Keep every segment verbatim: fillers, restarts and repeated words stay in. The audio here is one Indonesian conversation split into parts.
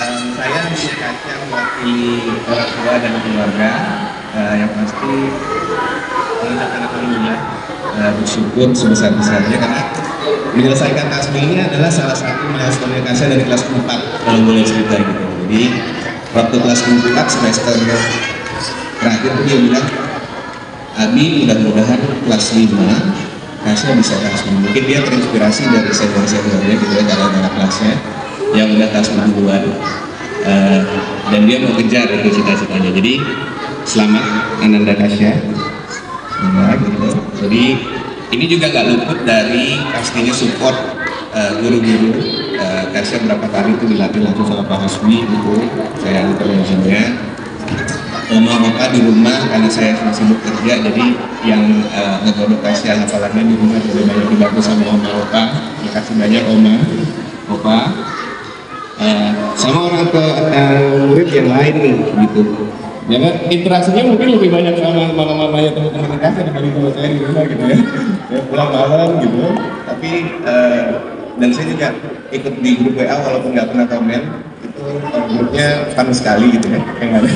um, saya di kaca mewakili orang tua dan keluarga. Uh, yang pasti mengucapkan alhamdulillah, uh, bersyukur sebesar-besarnya karena menyelesaikan tasbih ini adalah salah satu milestone Kasya dari kelas empat kalau boleh cerita gitu. Jadi waktu kelas empat semester terakhir dia bilang, Abi mudah-mudahan kelas lima Kasya bisa kelas lima. Mungkin dia terinspirasi dari senior-seniornya gitu ya, kakak-kakak kelasnya yang udah kelas enam duluan, uh, dan dia mau kejar itu cita-citanya. Jadi selamat Ananda Kasya. Nah, gitu. Jadi ini juga gak luput dari pastinya support guru-guru. uh, uh, Kasya berapa kali itu dilatih langsung sama Pak Hasbi gitu, saya intervensinya. Oma opa di rumah karena saya sibuk kerja, jadi yang uh, ngegodok Kasya hafalannya di rumah juga banyak dibantu sama oma opa. Terima kasih banyak oma opa. Uh, sama orang tua uh, murid yang lain nih gitu. Ya kan, interaksinya mungkin lebih banyak sama mama-mamanya teman-teman Kasya dibanding sama saya di rumah gitu ya. Ya pulang malam gitu. Tapi uh, dan saya juga ikut di grup W A walaupun nggak pernah komen. Itu uh, grupnya fun sekali gitu ya.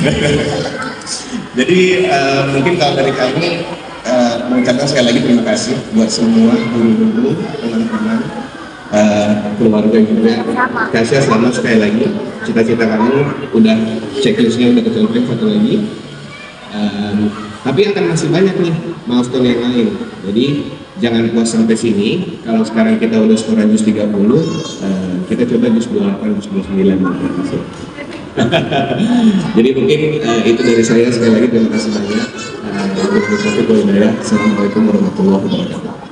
Jadi uh, mungkin kalau dari kami uh, mengucapkan sekali lagi terima kasih buat semua guru-guru, teman-teman, uh, keluarga juga. Kasya selamat sekali lagi. Cita-cita kamu udah checklistnya udah kecapai satu lagi. Um, tapi akan masih banyak nih milestone yang lain. Jadi jangan puas sampai sini. Kalau sekarang kita udah skor jus tiga puluh, uh, kita coba jus dua puluh delapan, jus dua puluh sembilan. Jadi mungkin uh, itu dari saya. Sekali lagi terima kasih banyak. Uh, Assalamualaikum warahmatullahi wabarakatuh.